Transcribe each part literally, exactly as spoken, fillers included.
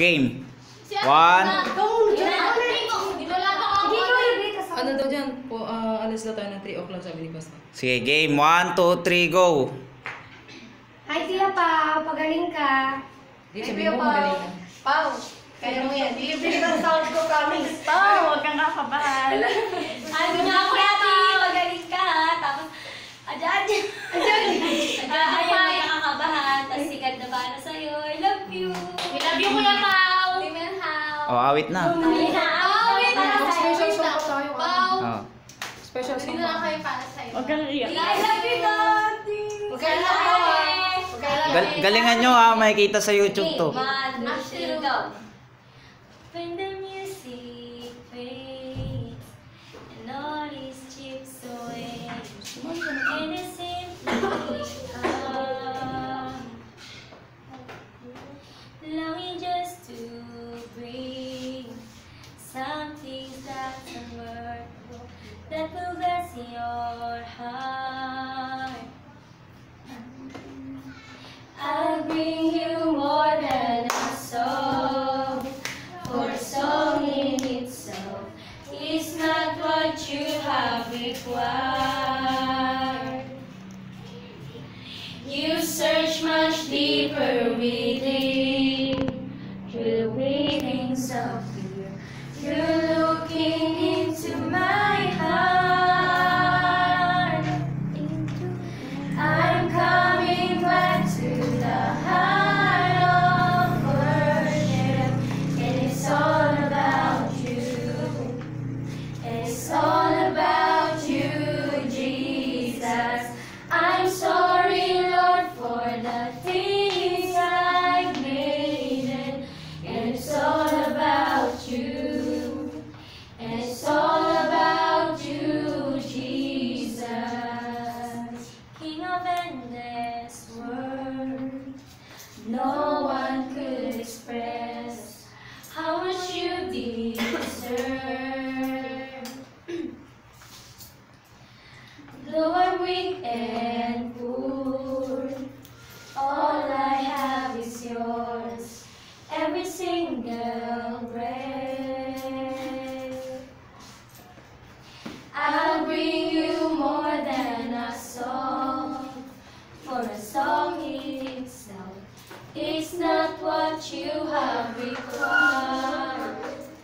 Game. One. Ano daw dyan? Po, uh, alis na tayo ng three o'clock sabi ni Pastor. Sige, game. One, two, three, go. Hi, Tia Pao. Pagaling ka. Di, sabi mo magaling ka. Pao. Kaya mo yan. Libre ng sound ko, promise. Pao, huwag kang kakabahan. Ano na ako yati, magaling ka. Tapos, adyan, adyan. Adyan, ayaw mo nakakabahan. Tapos sikat na para sa'yo. I love you. I love you, Kuya Pao. Amen, how. Oh, awit na. Amen, how. Amen, how. Special song pa tayo. Pao. Oh. Special song Dito lang pa. kayo para sa'yo. Huwag kang iyak. I love you, Daddy. Huwag kang iyak. Gal galingan nyo ha, makikita sa YouTube to. Man, after go. When the music fades and all is chips away, and it simply come, longing just to bring some things that worth that will bless your heart. I'll bring you more than a song, for a song in itself is not what you have required. You search much deeper within, through the wavings of fear. You're looking into my heart. I'm coming back to the heart of worship, and it's all about you, and it's all about you, Jesus. I'm sorry, Lord, for the things I've made, and it's all about you, and it's all about you, Jesus. King of endless world, no one could express how much you deserve. Though I'm weak and poor, all I have is yours, every single breath. I'll bring you more than a song, for a song in itself is not what you have required.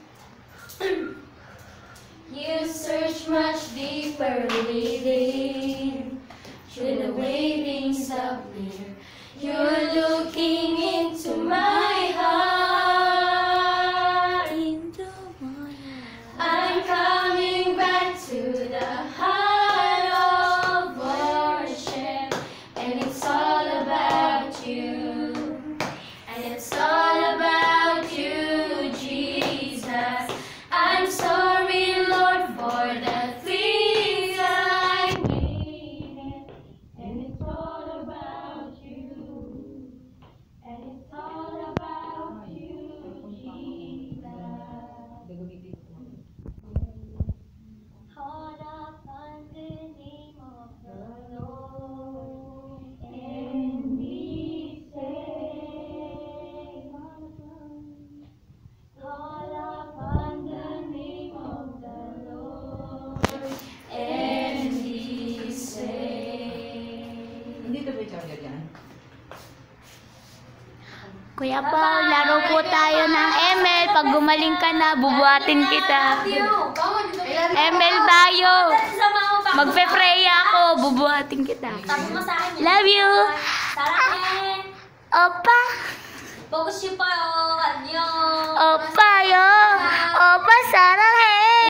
You search much deeper within, through the wavings of fear. You're looking into my heart. I'm coming back to the heart of worship, and it's all about you, and it's all about you, Jesus. I'm sorry, Lord, for the things I made, and it's all about you, and it's all about you, Jesus. Call upon the name of the Lord, and be saved. Call upon the name of the Lord, and be saved. Hindi ito ba yung charger yan? Kuya Paul, laro po tayo ng M L. Pag gumaling ka na, bubuhatin kita. M L tayo. Magpe-pray ako, bubuhatin kita. Sabi mo sa akin. Love you. Sarang Opa. Focus you pa, oh, kanyo. Opa, yo. Opa, Sarah.